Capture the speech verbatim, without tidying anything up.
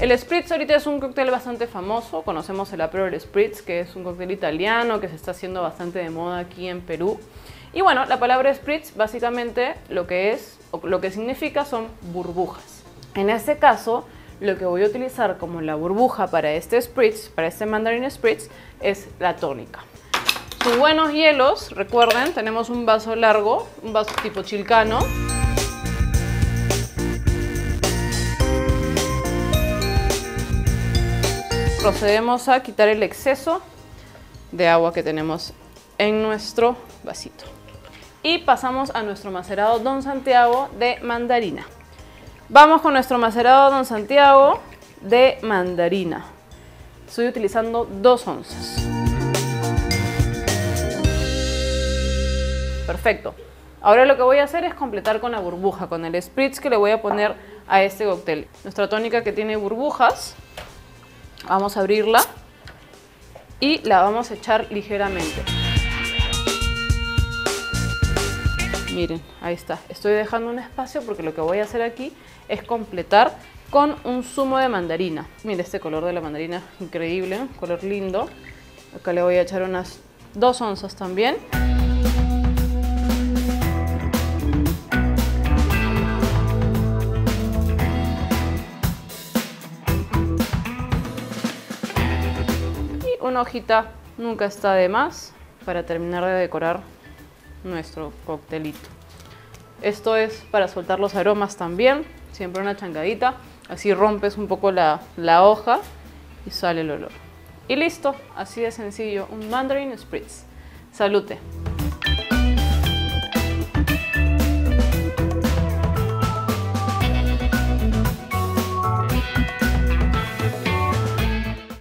El Spritz ahorita es un cóctel bastante famoso. Conocemos el Aperol Spritz, que es un cóctel italiano que se está haciendo bastante de moda aquí en Perú. Y bueno, la palabra Spritz básicamente lo que es, o lo que significa son burbujas. En este caso, lo que voy a utilizar como la burbuja para este Spritz, para este Mandarin Spritz, es la tónica. Sus buenos hielos, recuerden, tenemos un vaso largo, un vaso tipo chilcano. Procedemos a quitar el exceso de agua que tenemos en nuestro vasito. Y pasamos a nuestro macerado Don Santiago de mandarina. Vamos con nuestro macerado Don Santiago de mandarina. Estoy utilizando dos onzas. Perfecto. Ahora lo que voy a hacer es completar con la burbuja, con el Spritz que le voy a poner a este cóctel. Nuestra tónica que tiene burbujas. Vamos a abrirla y la vamos a echar ligeramente. Miren, ahí está. Estoy dejando un espacio porque lo que voy a hacer aquí es completar con un zumo de mandarina. Miren este color de la mandarina, increíble, color lindo. Acá le voy a echar unas dos onzas también. Una hojita nunca está de más para terminar de decorar nuestro coctelito. Esto es para soltar los aromas también, siempre una chancadita, así rompes un poco la, la hoja y sale el olor. Y listo, así de sencillo, un Mandarin Spritz. Salute.